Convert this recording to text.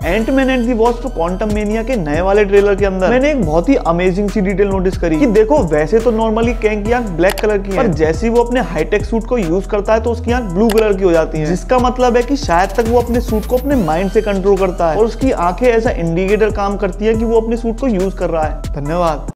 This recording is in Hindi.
Ant-Man and the Wasp Quantumania के नए वाले ट्रेलर के अंदर मैंने एक बहुत ही अमेजिंग सी डिटेल नोटिस करी कि देखो वैसे तो नॉर्मली कैंग की आंख ब्लैक कलर की है, पर जैसे वो अपने हाईटेक सूट को यूज करता है तो उसकी आंख ब्लू कलर की हो जाती है, जिसका मतलब है कि शायद तक वो अपने सूट को अपने माइंड से कंट्रोल करता है और उसकी आंखें ऐसा इंडिकेटर काम करती है कि वो अपने सूट को यूज कर रहा है। धन्यवाद।